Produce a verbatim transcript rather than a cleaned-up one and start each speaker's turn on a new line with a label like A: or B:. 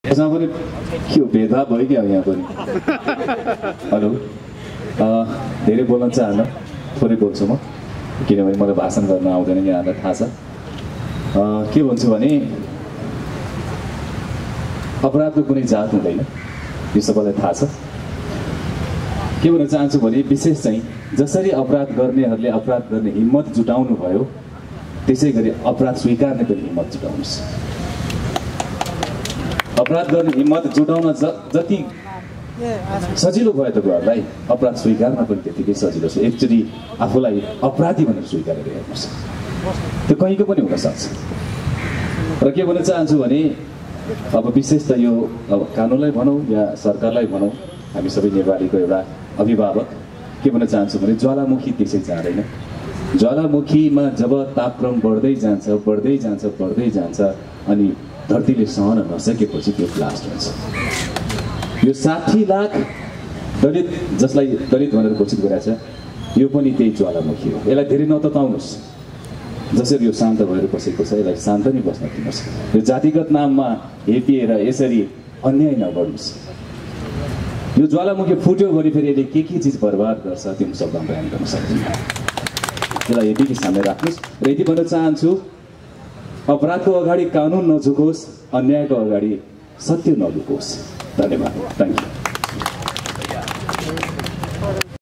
A: यसमा पनि के हो भेदभाव भयो क्या यहाँ पनि। हेलो, धेरै बोल्न चाहन्न, थोरै बोल्छु म, किनभने मलाई भाषण गर्न आउँदैन, यहाँलाई थाहा छ। के भन्छु भने अपराधको कुनै जात हुँदैन, यो सबैलाई थाहा छ। के भन्न चाहन्छु भने विशेष चाहिँ जसरी अपराध गर्नेहरूले अपराध गर्ने हिम्मत जुटाउनु भयो, त्यसै गरी अपराध स्वीकार्ने पनि हिम्मत जुटाउनुहोस्। अपराध गर्ने हिम्मत जुटाउन ज जति सजिलो भयो तपाईँहरूलाई, अपराध स्वीकार्न पनि त्यतिकै सजिलो छ। एकचोटि आफूलाई अपराधी भनेर स्वीकार हेर्नुहोस्, त्यो कहीँको पनि हुनसक्छ। र के भन्न चाहन्छु भने अब विशेष त यो अब कानुनलाई भनौँ या सरकारलाई भनौँ, हामी सबै नेपालीको एउटा अभिभावक, के भन्न चाहन्छु भने ज्वालामुखी त्यसै जाँदैन। ज्वालामुखीमा जब तापक्रम बढ्दै जान्छ बढ्दै जान्छ बढ्दै जान्छ अनि धरतीले सहन नसकेपछि त्यो ब्लास्ट हुन्छ। यो साठी लाख दलित, जसलाई दलित भनेर घोषित गरेको छ, यो पनि त्यही ज्वालामुखी हो। यसलाई धेरै नतताउनुहोस्। जसरी यो शान्त भएर बसेको छ, यसलाई शान्त नै बस्न दिनुहोस्। यो जातिगत नाममा हेपिएर यसरी अन्याय नगर्नुहोस्। यो ज्वालामुखी फुट्यो भने फेरि यसले के के चिज बर्बाद गर्छ त्यो शब्दमा बयान गर्न सक्दिनँ। त्यसलाई हेपीको सामने राख्नुहोस्। र यति भन्न चाहन्छु, अपराधको अगाडि कानुन नझुकोस्, अन्यायको अगाडि सत्य नलुकोस्। धन्यवाद। Thank you.